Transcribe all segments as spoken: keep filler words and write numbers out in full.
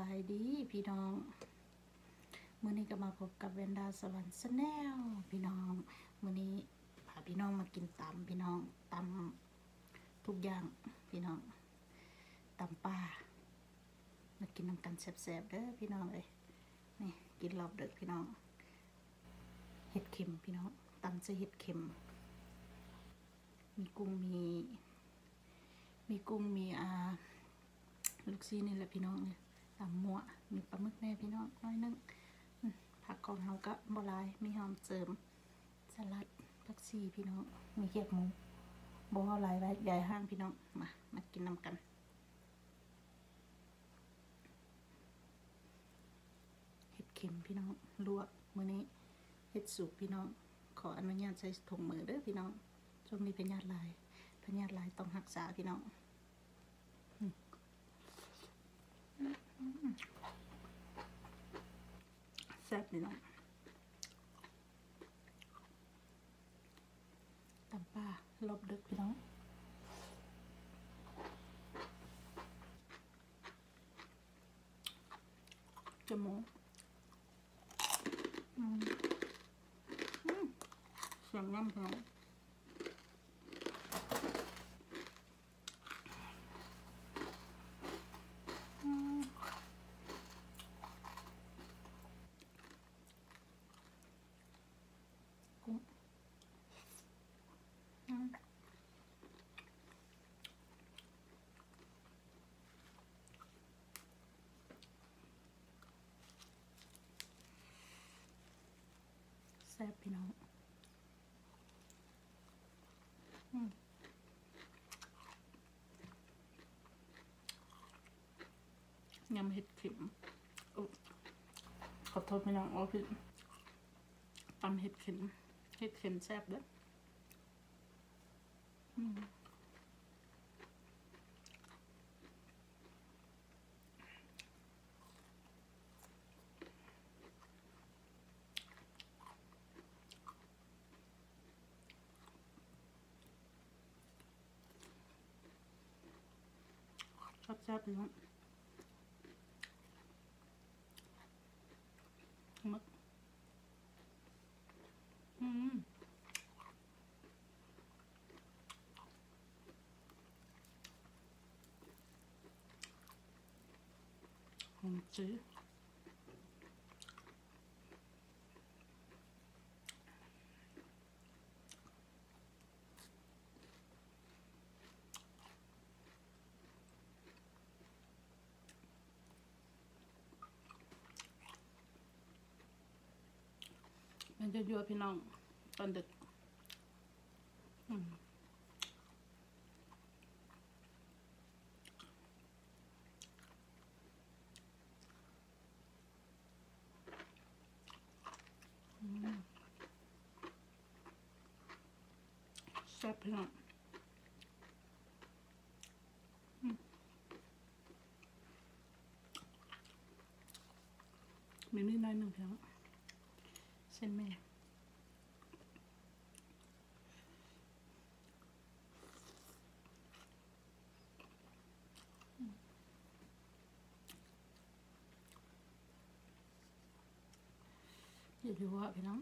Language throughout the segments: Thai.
ายดีพี่น้องมื้อนี้ก็มาพบกับเวนดาสวรรค์ชาแนลพี่น้องมื้อนี้พาพี่น้องมากินตำพี่น้องตำทุกอย่างพี่น้องตำป่ามากินน้ำกันแซ่บๆเด้อพี่น้องเอ้ยนี่กินรอบดึกพี่น้องเห็ดเข็มพี่น้องตำใส่เห็ดเข็มมีกุ้งมีมีกุ้งมีอ่าลูกซีนี่แหละพี่น้องเนี่ยตำหมัวมีปลาหมึกแน่พี่น้องน้อยนึงผักของเราก็บลายมีหอมเจิมสลัดผักชีพี่น้องมีเกี๊ยวหมูบ่อลายไว้ใหญ่ห้างพี่น้องมามากินน้ำกันเห็ดเข็มพี่น้องลวกมื้อนี้เห็ดสุกพี่น้องขออนุญาตใช้ถุงมือเด้อพี่น้องช่วงนี้พยาธิลายพยาธิลายต้องรักษาพี่น้องแซ่บพี่น้องตำป่ารอบดึกพี่น้องจมูกอืมเสียงน้ำพี่น้องกุ้งแซ่บพี่น้องยำเห็ดเข็มขอโทษพี่น้องเอาผิดตำเห็ดเข็มเห็ดเข็มแซ่บเด้อชอบแซ่บพี่น้องมึกอืมหอมจืดมันจะยั่วพี่น้องตอนดึกอืมแซ่บพี่น้องมีนิดหน่อยหนึ่งพี่น้องเส้นแม่อย่าดูว่าพี่น้อง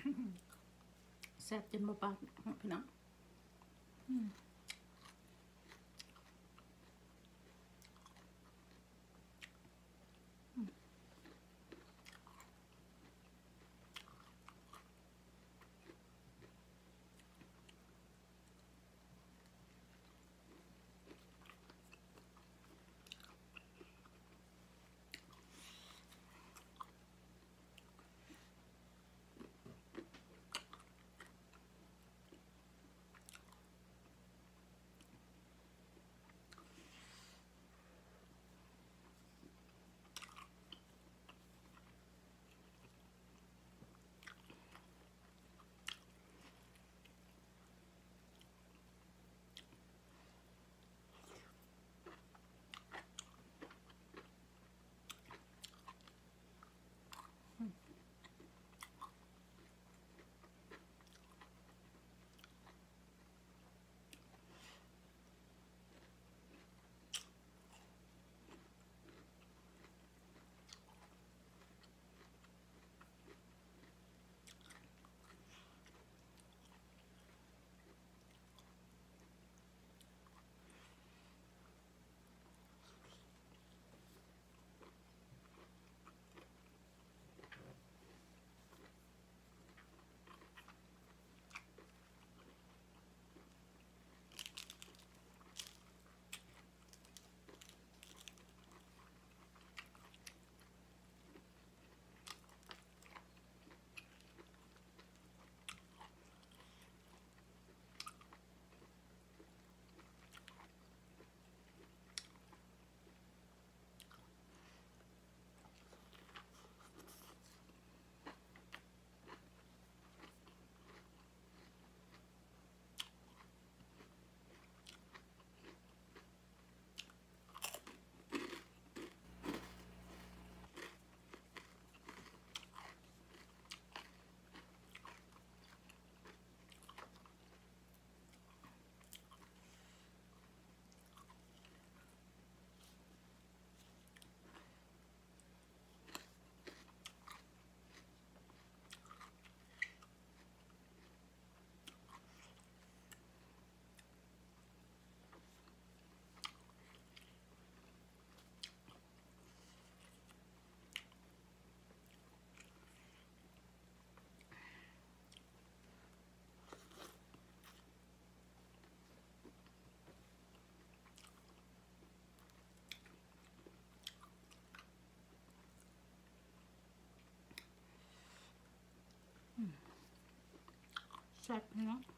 แซ่บจนบ่ปากพี่น้องแซ่บพี่น้อง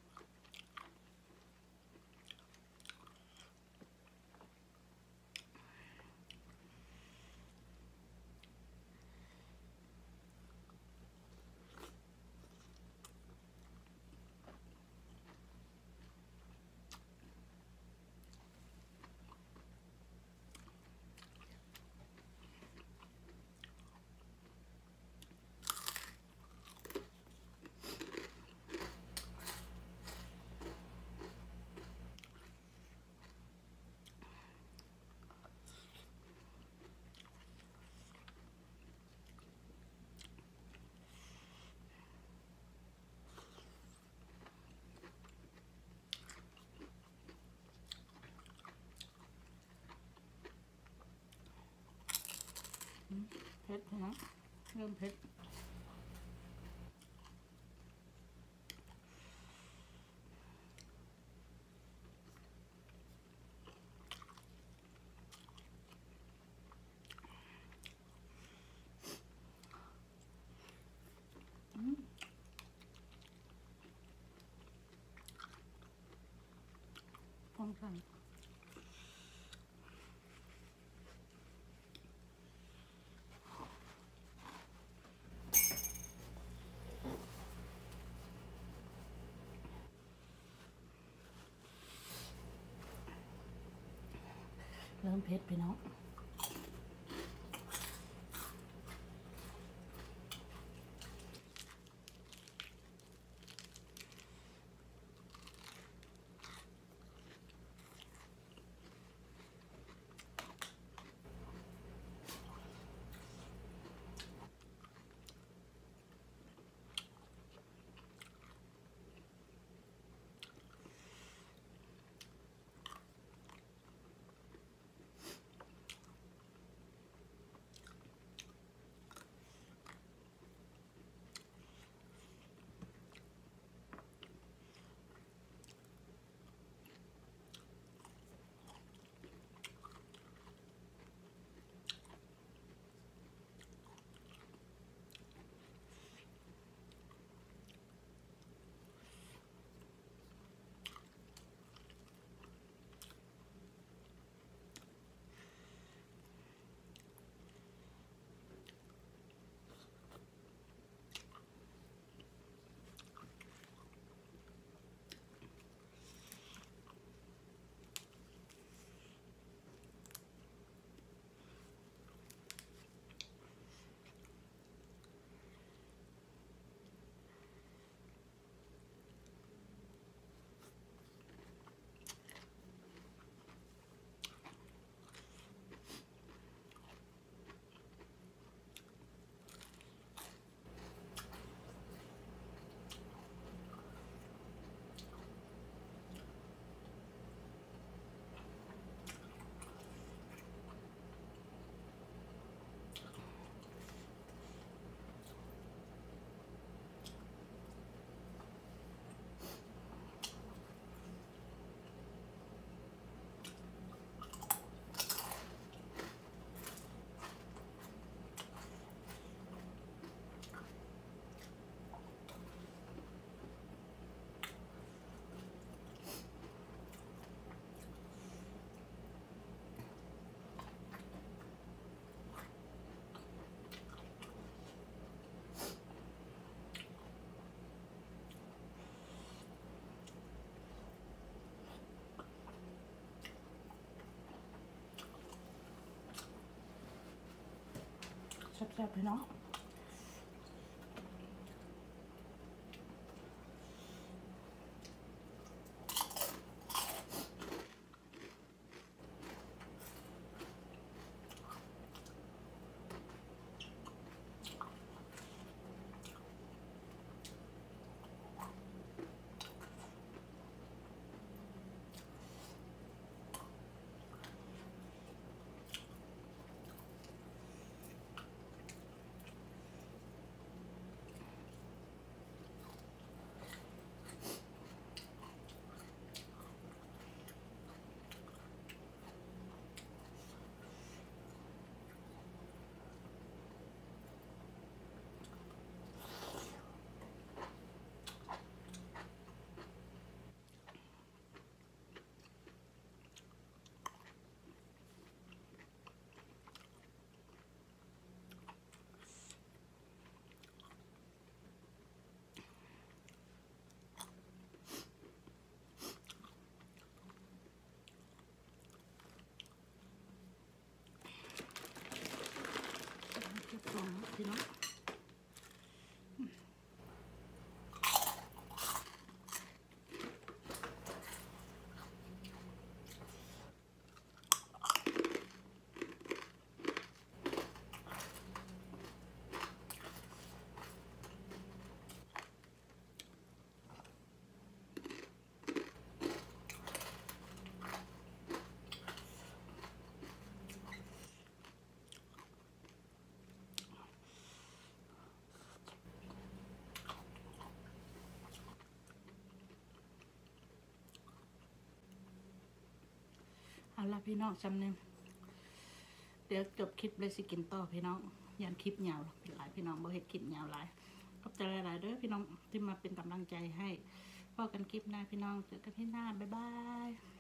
เผ็ดพี่น้องเริ่มเผ็ดพร้อมกันเริ่มเผ็ดพี่น้องซ่บๆพี่น้องพี่น้องเอาละพี่น้องจำเนี่ยเดี๋ยวจบคลิปเลยสิกินต่อพี่น้องยันคลิปยาวเป็นหลายพี่น้องบ่เฮ็ดคลิปยาวหลายขอบใจหลายๆเด้อพี่น้องที่มาเป็นกำลังใจให้พบกันคลิปหน้าพี่น้องเจอกันที่หน้าบ๊ายบาย